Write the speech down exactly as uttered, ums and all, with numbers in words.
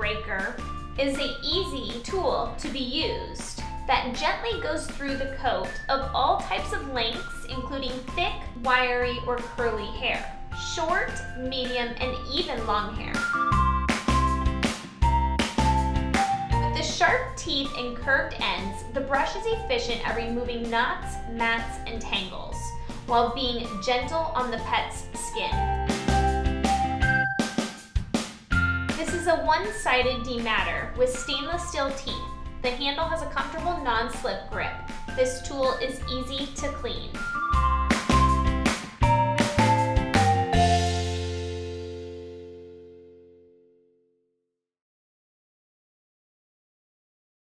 Breaker is an easy tool to be used that gently goes through the coat of all types of lengths, including thick, wiry, or curly hair, short, medium, and even long hair. With the sharp teeth and curved ends, the brush is efficient at removing knots, mats, and tangles, while being gentle on the pet's skin. This is a one-sided dematter with stainless steel teeth. The handle has a comfortable non-slip grip. This tool is easy to clean.